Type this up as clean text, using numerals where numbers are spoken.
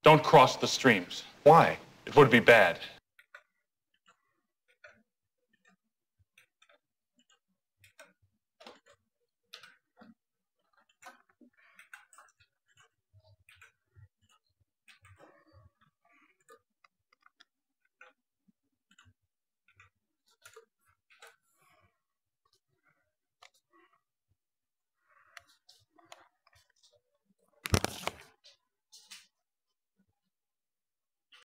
Don't cross the streams. Why? It would be bad.